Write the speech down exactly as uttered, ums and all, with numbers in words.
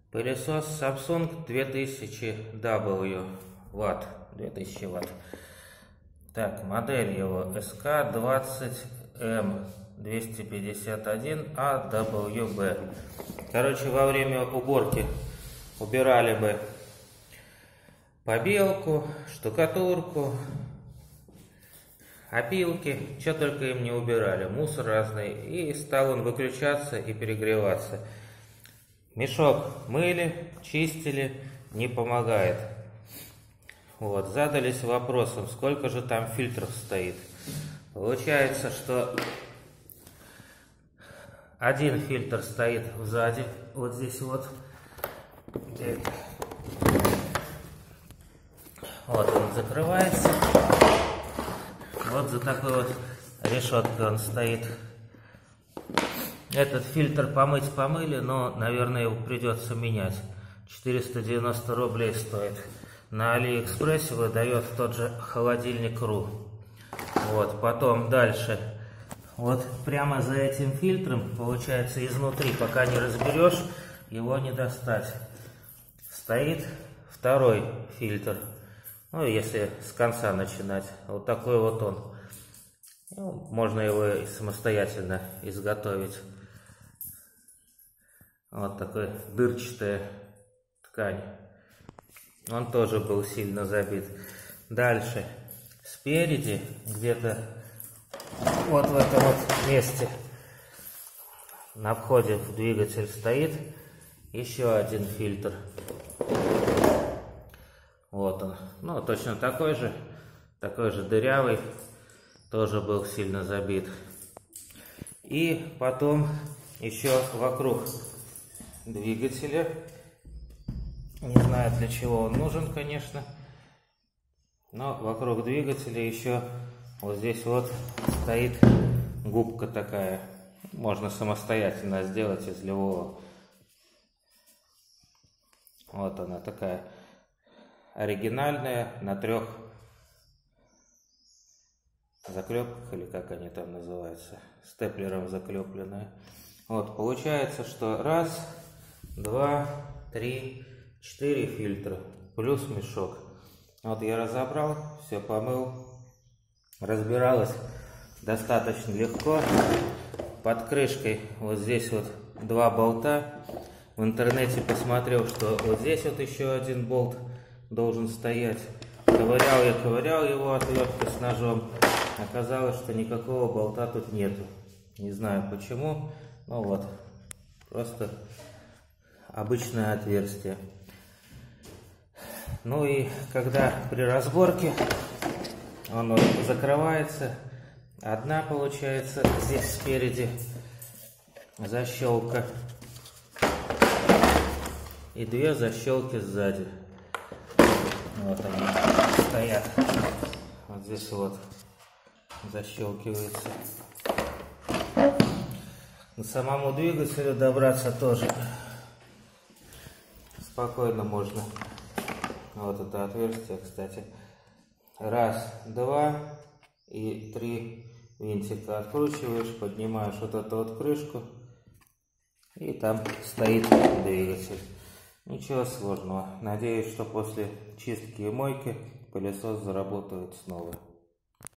Пылесос Samsung две тысячи дабл ю ватт. две тысячи ватт. Так, модель его эс ка двадцать эм двести пятьдесят один а дабл ю би. Короче, во время уборки убирали бы побелку, штукатурку, опилки, что только им не убирали, мусор разный, и стал он выключаться и перегреваться. Мешок мыли, чистили, не помогает. Вот, задались вопросом, сколько же там фильтров стоит. Получается, что один фильтр стоит сзади, вот здесь вот. Вот он закрывается. Вот за такой вот решеткой он стоит. Этот фильтр помыть помыли, но, наверное, его придется менять. четыреста девяносто рублей стоит. На Алиэкспрессе выдает тот же холодильник точка ру. Вот, потом дальше. Вот прямо за этим фильтром, получается, изнутри, пока не разберешь, его не достать. Стоит второй фильтр. Ну, если с конца начинать. Вот такой вот он. Ну, можно его и самостоятельно изготовить. Вот такой дырчатая ткань. Он тоже был сильно забит. Дальше. Спереди, где-то вот в этом вот месте, на входе в двигатель стоит еще один фильтр. Вот он. Ну, точно такой же. Такой же дырявый. Тоже был сильно забит. И потом еще вокруг двигателя. Не знаю, для чего он нужен, конечно. Но вокруг двигателя еще вот здесь вот стоит губка такая. Можно самостоятельно сделать из любого. Вот она такая. Оригинальная, на трех заклепках, или как они там называются, степлером заклепленная. Вот, получается, что раз, два, три, четыре фильтра, плюс мешок. Вот я разобрал, все помыл, разбиралось достаточно легко. Под крышкой вот здесь вот два болта. В интернете посмотрел, что вот здесь вот еще один болт должен стоять. Ковырял я, ковырял его отверткой с ножом. Оказалось, что никакого болта тут нету. Не знаю почему. Ну вот, просто обычное отверстие. Ну и когда при разборке он вот закрывается, одна получается здесь спереди защелка и две защелки сзади. Вот они стоят. Вот здесь вот защелкивается. К самому двигателю добраться тоже спокойно можно. Вот это отверстие, кстати. Раз, два и три винтика откручиваешь, поднимаешь вот эту вот крышку, и там стоит двигатель. Ничего сложного. Надеюсь, что после чистки и мойки пылесос заработает снова.